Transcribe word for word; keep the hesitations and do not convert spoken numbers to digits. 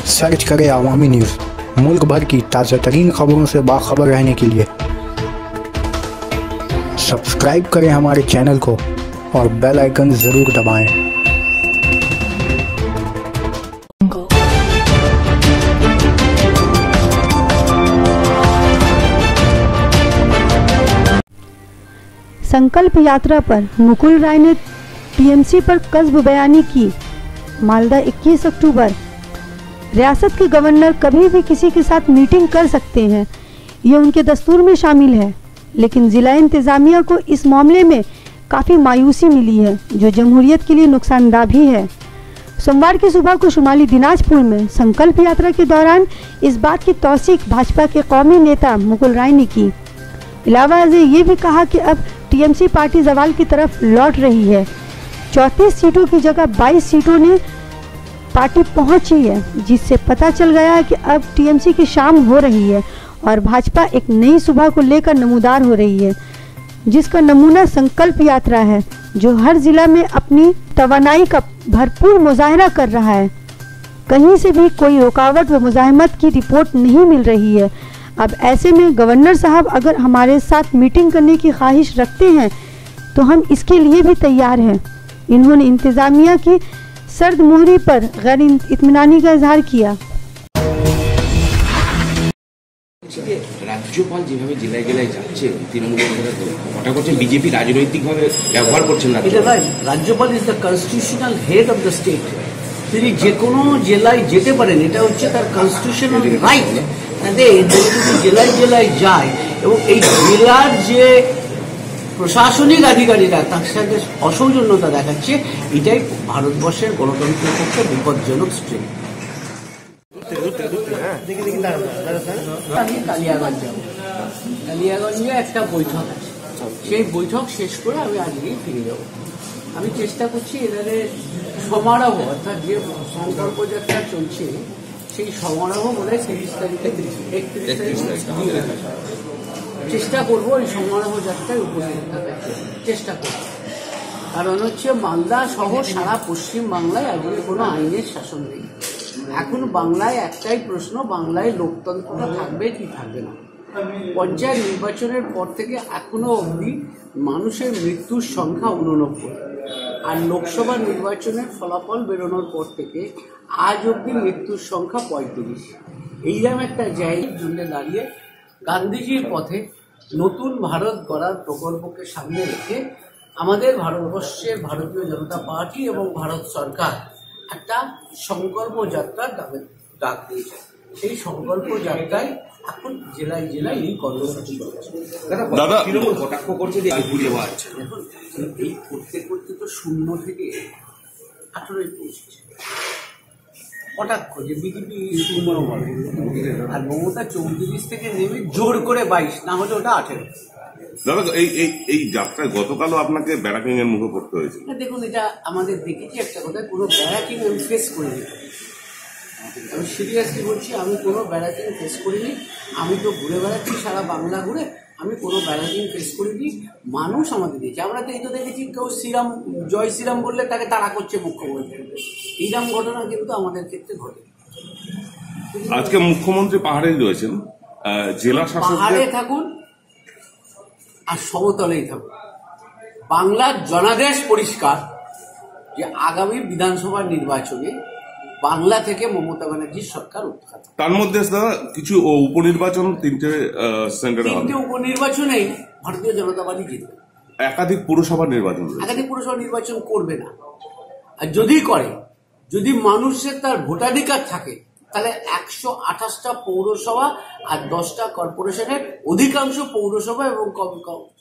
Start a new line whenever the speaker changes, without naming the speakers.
Search करें अवामी news. मुल्क भर की ताज़ा तरीन खबरों से बाखबर रहने के लिए सब्सक्राइब करें हमारे चैनल को और बेल आइकन ज़रूर दबाएं।
संकल्प यात्रा पर मुकुल राय ने टीएमसी पर कस्ब बयानी की। मालदा इक्कीस अक्टूबर। रियासत के गवर्नर कभी भी किसी के साथ मीटिंग कर सकते हैं, ये उनके दस्तूर में शामिल है, लेकिन जिला इंतजामिया को इस मामले में काफ़ी मायूसी मिली है, जो जमहूरियत के लिए नुकसानदाह भी है। सोमवार की सुबह को शुमाली दिनाजपुर में संकल्प यात्रा के दौरान इस बात की तौसीक भाजपा के कौमी नेता मुकुल राय ने की। इलावा ये भी कहा कि अब टीएमसी पार्टी जवाल की तरफ लौट रही है। चौंतीस सीटों की जगह बाईस सीटों ने पार्टी पहुंची है, जिससे पता चल गया है कि अब टीएमसी की शाम हो रही है और भाजपा एक नई सुबह को लेकर नमूदार हो रही है, जिसका नमूना संकल्प यात्रा है, जो हर जिला में अपनी तवानाई का भरपूर मुजाहरा कर रहा है। कहीं से भी कोई रुकावट व मुजाहमत की रिपोर्ट नहीं मिल रही है। अब ऐसे में गवर्नर साहब अगर हमारे साथ मीटिंग करने की ख्वाहिश रखते हैं तो हम इसके लिए भी तैयार हैं। इन्होंने इंतजामिया की सर्द मुहरी पर गैर इत्मीनानी का इजहार किया।
রাজ্যপাল যেভাবে জেলায় জেলায় যাচ্ছে তৃণমূলের ওটা করছে বিজেপি রাজনৈতিকভাবে ব্যবহার করছেন না।
Rajyapal is the constitutional head of the state. তিনি যে কোনো জেলায় যেতে পারেন, এটা হচ্ছে তার কনস্টিটিউশনাল রাইট। জেলায় জেলায় যায় এবং এই জেলার যে প্রশাসনিক আধিকারিকরা তার সাথে অসৌজন্যতা দেখাচ্ছে, এটাই ভারতবর্ষের গণতন্ত্রের পক্ষে বিপজ্জনক স্ট্রিম। আমি কালিয়াগঞ্জ যাব, কালিয়াগঞ্জে একটা বৈঠক আছে, সেই বৈঠক শেষ করে আমি আজকেই ফিরে যাব। আমি চেষ্টা করছি এদের সমারোহ, অর্থাৎ যে সংকল্প যাত্রা চলছে সেই সমারোহ বলে তিরিশ তারিখে একত্রিশ তারিখ চেষ্টা করবো এই সমারোহ যাত্রায় উপস্থিত থাকার চেষ্টা করবো। কারণ হচ্ছে মালদা সহ সারা পশ্চিম বাংলায় আজকে কোনো আইনের শাসন নেই। এখন বাংলায় একটাই প্রশ্ন, বাংলায় লোকতন্ত্রটা থাকবে কি থাকবে না। পঞ্চায়েত নির্বাচনের পর থেকে এখনো অবধি মানুষের মৃত্যুর সংখ্যা উননব্বই, আর লোকসভা নির্বাচনের ফলাফল বেরোনোর পর থেকে আজ অবধি মৃত্যুর সংখ্যা পঁয়ত্রিশ। এইরকম একটা জায়গার জন্য দাঁড়িয়ে গান্ধীজির পথে নতুন ভারত গড়ার প্রকল্পকে সামনে রেখে আমাদের ভারতবর্ষের ভারতীয় জনতা পার্টি এবং ভারত সরকার একটা সংকল্প যাত্রার ডাক দিয়েছে। সেই সংকল্প যাত্রায় এখন জেলায় জেলায় এই কর্মসূচি চলছে।
কটাক্ষ করছে যে
এখন এই করতে করতে তো শূন্য থেকে আঠারোয় পৌঁছেছে কটাক্ষ, যে বিজেপি শূন্য বলে, আর মমতা চৌত্রিশ থেকে নেমে জোর করে বাইশ, না হলে ওটা আঠেরো।
দাদা, এই এই এই যাত্রায় গতকালও আপনাকে ব্যারাকিং এর মুখে পড়তে হয়েছে।
দেখুন, এটা আমাদের দেখেছি একটা কথা, কোনো ব্যারাকিং আমি ফেস করিনি। আমি সিরিয়াসলি বলছি, আমি কোনো ব্যারাকিং ফেস করিনি। আমি তো ঘুরে বেড়াচ্ছি সারা বাংলা ঘুরে, আমি কোনো ব্যারাকিং ফেস করিনি। মানুষ আমাদের দিয়েছে। আমরা তো এই তো দেখেছি, কেউ শ্রীরাম জয় শ্রীরাম বললে তাকে তাড়া করছে মুখ্যমন্ত্রী। এইরকম ঘটনা কিন্তু আমাদের ক্ষেত্রে ঘটে।
আজকে মুখ্যমন্ত্রী পাহাড়েই রয়েছেন, জেলা শাসক
পাহাড়ে থাকুন আর সমতলেই থাকুন। বাংলার জনাদেশ পরিষ্কার যে আগামী বিধানসভা নির্বাচনে বাংলা থেকে মমতা ব্যানার্জির সরকার উৎখাত।
তার মধ্যে কিছু উপনির্বাচন, তিনটে সেন্টারে
তিনটে উপনির্বাচনেই ভারতীয় জনতা পার্টি জিতবে।
একাধিক পুরসভা নির্বাচন
একাধিক পুরসভা নির্বাচন করবে না। আর যদি করে, যদি মানুষের তার ভোটাধিকার থাকে, তাহলে একশো আঠাশটা পৌরসভা আর দশটা কর্পোরেশনের অধিকাংশ পৌরসভা এবং